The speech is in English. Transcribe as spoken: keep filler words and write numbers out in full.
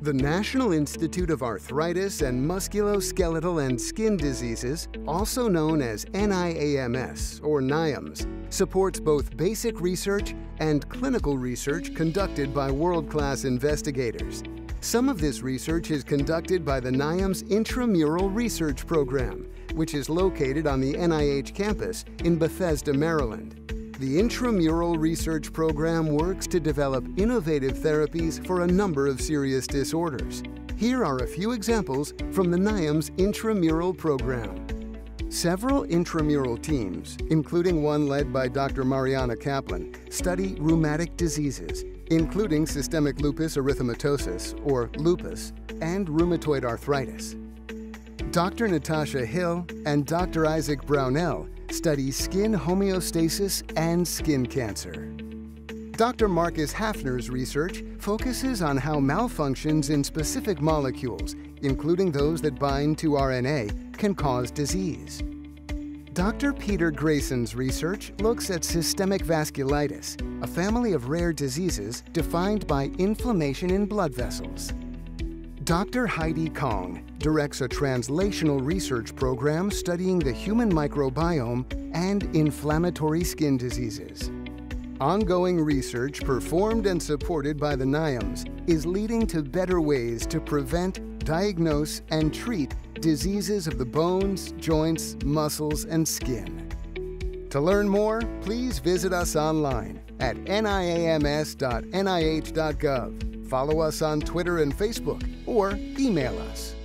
The National Institute of Arthritis and Musculoskeletal and Skin Diseases, also known as N I A M S or NIAMS, supports both basic research and clinical research conducted by world-class investigators. Some of this research is conducted by the NIAMS Intramural Research Program, which is located on the N I H campus in Bethesda, Maryland. The Intramural Research Program works to develop innovative therapies for a number of serious disorders. Here are a few examples from the NIAMS Intramural Program. Several intramural teams, including one led by Doctor Mariana Kaplan, study rheumatic diseases, including systemic lupus erythematosus, or lupus, and rheumatoid arthritis. Doctor Natasha Hill and Doctor Isaac Brownell study skin homeostasis and skin cancer. Doctor Marcus Hafner's research focuses on how malfunctions in specific molecules, including those that bind to R N A, can cause disease. Doctor Peter Grayson's research looks at systemic vasculitis, a family of rare diseases defined by inflammation in blood vessels. Doctor Heidi Kong directs a translational research program studying the human microbiome and inflammatory skin diseases. Ongoing research performed and supported by the NIAMS is leading to better ways to prevent, diagnose, and treat diseases of the bones, joints, muscles, and skin. To learn more, please visit us online at N I A M S dot N I H dot gov. Follow us on Twitter and Facebook, or email us.